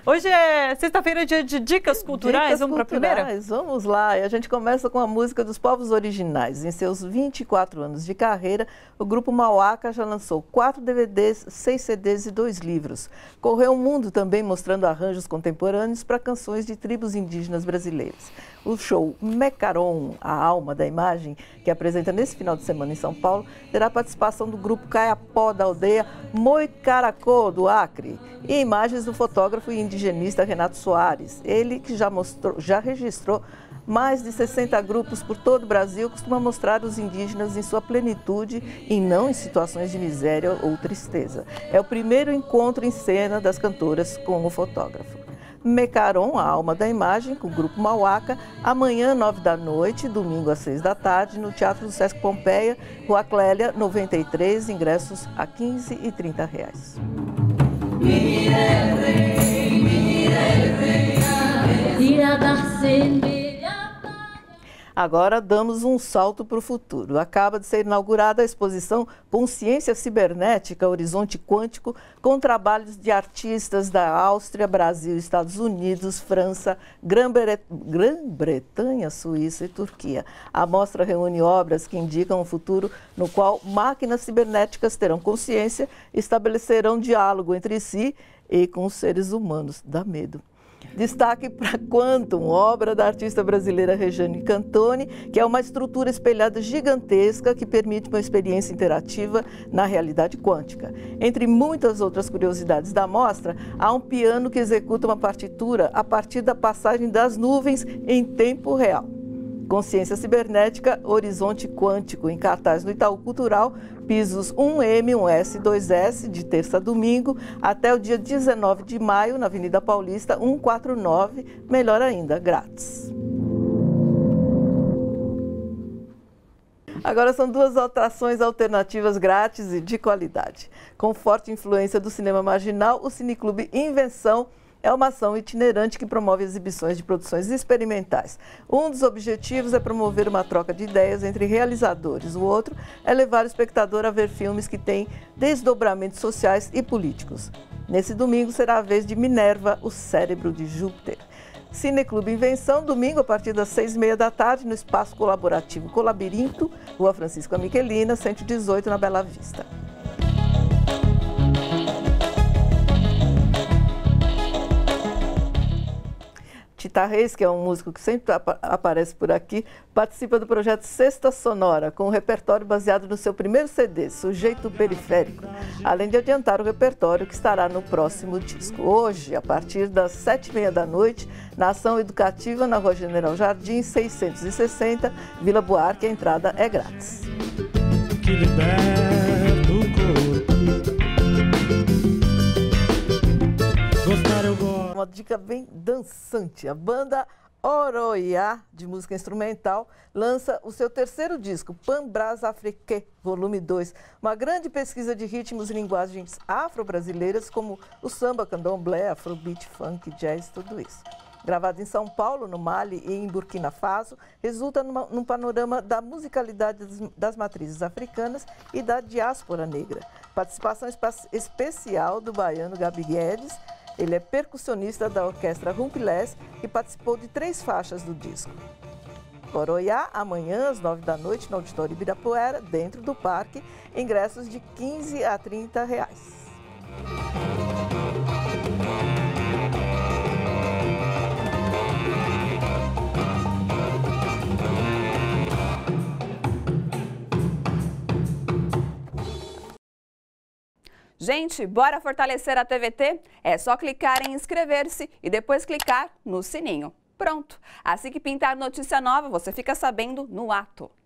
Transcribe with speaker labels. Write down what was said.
Speaker 1: Hoje é sexta-feira, dia de dicas culturais. Vamos para a primeira?
Speaker 2: Vamos lá. E a gente começa com a música dos povos originais. Em seus 24 anos de carreira, o grupo Mauaca já lançou 4 DVDs, 6 CDs e 2 livros. Correu o mundo também mostrando arranjos contemporâneos para canções de tribos indígenas brasileiras. O show Mecaron, a alma da imagem, que apresenta nesse final de semana em São Paulo, terá participação do grupo Caiapó da aldeia Moicaracô, do Acre, e imagens do fotógrafo e indigenista Renato Soares. Ele que já registrou mais de 60 grupos por todo o Brasil, costuma mostrar os indígenas em sua plenitude e não em situações de miséria ou tristeza. É o primeiro encontro em cena das cantoras com o fotógrafo. Mecaron, a alma da imagem, com o grupo Mauaca, amanhã, 9 da noite, domingo às 6 da tarde, no Teatro do Sesc Pompeia, Rua Clélia, 93, ingressos a R$ 15 e R$ 30. Agora damos um salto para o futuro. Acaba de ser inaugurada a exposição Consciência Cibernética, Horizonte Quântico, com trabalhos de artistas da Áustria, Brasil, Estados Unidos, França, Grã-Bretanha, Suíça e Turquia. A mostra reúne obras que indicam um futuro no qual máquinas cibernéticas terão consciência e estabelecerão diálogo entre si e com os seres humanos. Dá medo. Destaque para Quantum, obra da artista brasileira Regiane Cantoni, que é uma estrutura espelhada gigantesca que permite uma experiência interativa na realidade quântica. Entre muitas outras curiosidades da mostra, há um piano que executa uma partitura a partir da passagem das nuvens em tempo real. Consciência Cibernética, Horizonte Quântico, em cartaz no Itaú Cultural, pisos 1M, 1S, 2S, de terça a domingo, até o dia 19 de maio, na Avenida Paulista, 149, melhor ainda, grátis. Agora são 2 atrações alternativas grátis e de qualidade. Com forte influência do cinema marginal, o Cineclube Invenção é uma ação itinerante que promove exibições de produções experimentais. Um dos objetivos é promover uma troca de ideias entre realizadores. O outro é levar o espectador a ver filmes que têm desdobramentos sociais e políticos. Nesse domingo será a vez de Minerva, o cérebro de Júpiter. Cineclube Invenção, domingo a partir das 6h30 da tarde, no Espaço Colaborativo Colabirinto, Rua Francisco Miquelina, 118, na Bela Vista. Tita Reis, que é um músico que sempre aparece por aqui, participa do projeto Sexta Sonora, com um repertório baseado no seu primeiro CD, Sujeito Periférico, além de adiantar o repertório que estará no próximo disco. Hoje, a partir das 7h30 da noite, na Ação Educativa, na Rua General Jardim, 660, Vila Buarque, a entrada é grátis.
Speaker 3: Que liberta o corpo. Gostar eu gosto.
Speaker 2: Uma dica bem dançante. A banda Oroiá, de música instrumental, lança o seu terceiro disco, Pambras Afrique, volume 2. Uma grande pesquisa de ritmos e linguagens afro-brasileiras, como o samba, candomblé, afrobeat, funk, jazz, tudo isso. Gravado em São Paulo, no Mali e em Burkina Faso, resulta num panorama da musicalidade das matrizes africanas e da diáspora negra. Participação especial do baiano Gabi Guedes. Ele é percussionista da orquestra Rumpilés e participou de 3 faixas do disco. Oroiá, amanhã às 9 da noite, no Auditório Ibirapuera, dentro do parque, ingressos de R$ 15 a R$ 30.
Speaker 4: Gente, bora fortalecer a TVT? É só clicar em inscrever-se e depois clicar no sininho. Pronto! Assim que pintar notícia nova, você fica sabendo no ato.